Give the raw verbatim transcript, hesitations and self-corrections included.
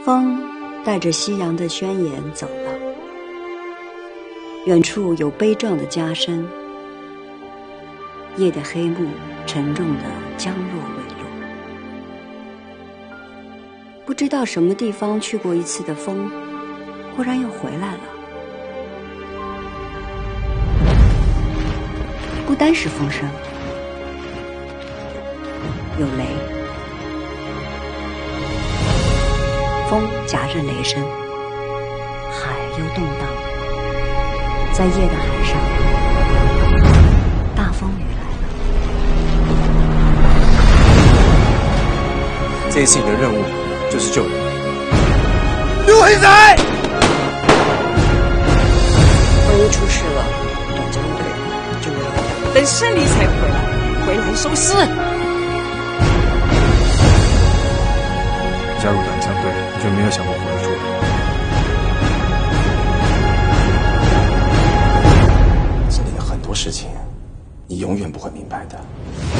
风带着夕阳的宣言走了，远处有悲壮的家声，夜的黑幕沉重的将落未落。不知道什么地方去过一次的风，忽然又回来了。不单是风声，有雷，风夹着雷声，海又动荡，在夜的海上，大风雨来了。 这一次你的任务就是救人。 陆黑仔， 万一出事了，短枪队就没有了。等胜利才回来，回来收尸。 加入短枪队，你就没有想过活得出来？ 这里的很多事情，你永远不会明白的。